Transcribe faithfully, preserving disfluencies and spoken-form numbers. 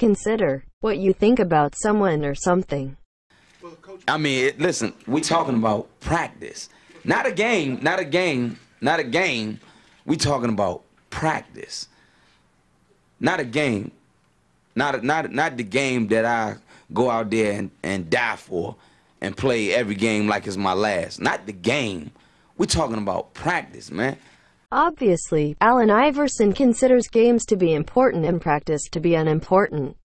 Consider what you think about someone or something. I mean, it, listen, we talking about practice. Not a game, not a game, not a game. We talking about practice. Not a game. Not a, not not the game that I go out there and, and die for and play every game like it's my last. Not the game. We talking about practice, man. Obviously, Allen Iverson considers games to be important and practice to be unimportant.